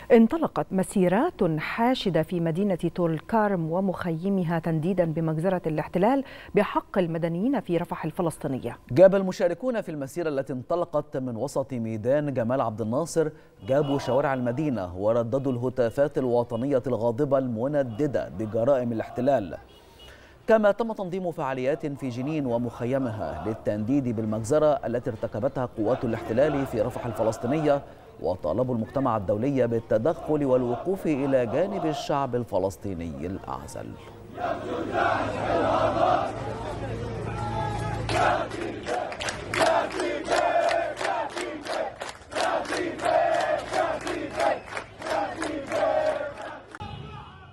انطلقت مسيرات حاشدة في مدينة طول كارم ومخيمها تنديدا بمجزرة الاحتلال بحق المدنيين في رفح الفلسطينية. جاب المشاركون في المسيرة التي انطلقت من وسط ميدان جمال عبد الناصر جابوا شوارع المدينة ورددوا الهتافات الوطنية الغاضبة المنددة بجرائم الاحتلال. كما تم تنظيم فعاليات في جنين ومخيمها للتنديد بالمجزرة التي ارتكبتها قوات الاحتلال في رفح الفلسطينية، وطالبوا المجتمع الدولي بالتدخل والوقوف إلى جانب الشعب الفلسطيني الأعزل.